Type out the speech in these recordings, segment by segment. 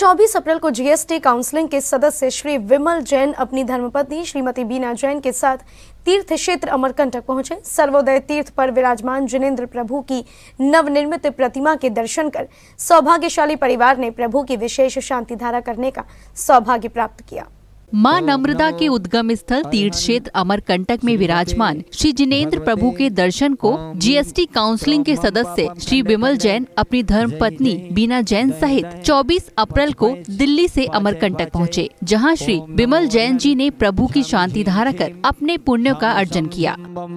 24 अप्रैल को GST counselling के सदस्य श्री विमल जैन अपनी धर्मपत्नी श्रीमती बीना जैन के साथ तीर्थ क्षेत्र अमरकंटक पहुंचे। सर्वोदय तीर्थ पर विराजमान जिनेंद्र प्रभु की नवनिर्मित प्रतिमा के दर्शन कर सौभाग्यशाली परिवार ने प्रभु की विशेष शांति धारा करने का सौभाग्य प्राप्त किया। मां नम्रता के उद्गम स्थल तीर्थ क्षेत्र अमरकंटक में विराजमान श्री जिनेंद्र प्रभु के दर्शन को जीएसटी काउंसिलिंग के सदस्य श्री विमल जैन अपनी धर्मपत्नी बीना जैन सहित 24 अप्रैल को दिल्ली से अमरकंटक पहुंचे, जहां श्री विमल जैन जी ने प्रभु की शांति धारा कर अपने पुण्य का अर्जन किया।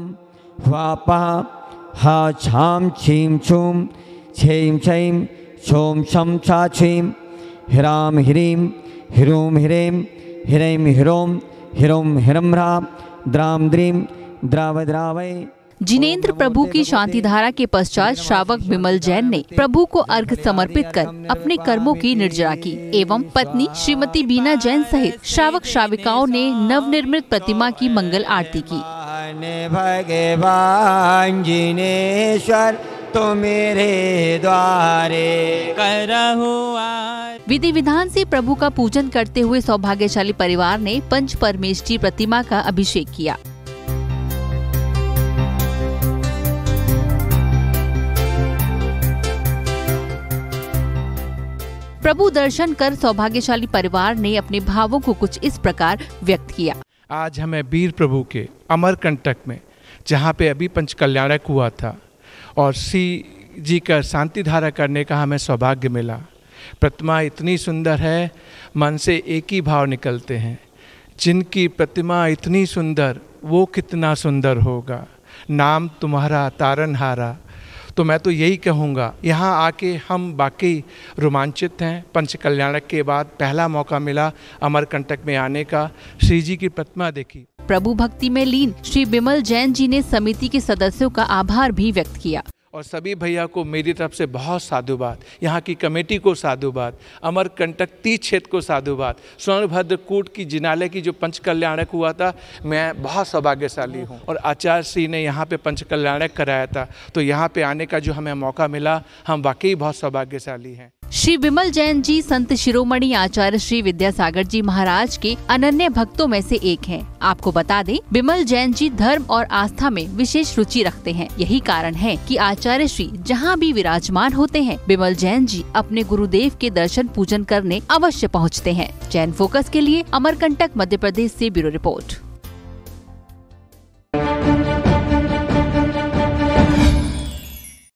हिरेम हिरोम हिरोम हिरम राम द्राम द्रीम द्राव द्रावय। जिनेंद्र प्रभु की शांति धारा के पश्चात श्रावक विमल जैन ने प्रभु को अर्घ समर्पित कर अपने कर्मों की निर्जरा की एवं पत्नी श्रीमती बीना जैन सहित श्रावक श्राविकाओं ने नवनिर्मित प्रतिमा की मंगल आरती की। भगवान जिनेश्वर तो मेरे द्वारे विधि विधान से प्रभु का पूजन करते हुए सौभाग्यशाली परिवार ने पंच परमेष्ठी प्रतिमा का अभिषेक किया। प्रभु दर्शन कर सौभाग्यशाली परिवार ने अपने भावों को कुछ इस प्रकार व्यक्त किया। आज हमें वीर प्रभु के अमरकंटक में, जहाँ पे अभी पंचकल्याणक हुआ था, और श्री जी का शांति धारा करने का हमें सौभाग्य मिला। प्रतिमा इतनी सुंदर है, मन से एक ही भाव निकलते हैं, जिनकी प्रतिमा इतनी सुंदर वो कितना सुंदर होगा। नाम तुम्हारा तारनहारा। तो मैं तो यही कहूँगा, यहाँ आके हम बाकी रोमांचित हैं। पंचकल्याणक के बाद पहला मौका मिला अमरकंटक में आने का, श्री जी की प्रतिमा देखी। प्रभु भक्ति में लीन श्री विमल जैन जी ने समिति के सदस्यों का आभार भी व्यक्त किया। और सभी भैया को मेरी तरफ से बहुत साधुवाद, यहाँ की कमेटी को साधुवाद, अमरकंटक तीर्थ क्षेत्र को साधुवाद, स्वर्णभद्र कूट की जिनालय की जो पंचकल्याणक हुआ था, मैं बहुत सौभाग्यशाली हूँ। और आचार्य श्री ने यहाँ पे पंचकल्याणक कराया था, तो यहाँ पे आने का जो हमें मौका मिला, हम वाकई बहुत सौभाग्यशाली हैं। श्री विमल जैन जी संत शिरोमणि आचार्य श्री विद्यासागर जी महाराज के अनन्य भक्तों में से एक हैं। आपको बता दें, विमल जैन जी धर्म और आस्था में विशेष रुचि रखते हैं। यही कारण है कि आचार्य श्री जहां भी विराजमान होते हैं, विमल जैन जी अपने गुरुदेव के दर्शन पूजन करने अवश्य पहुंचते हैं। जैन फोकस के लिए अमरकंटक मध्य प्रदेश से ब्यूरो रिपोर्ट।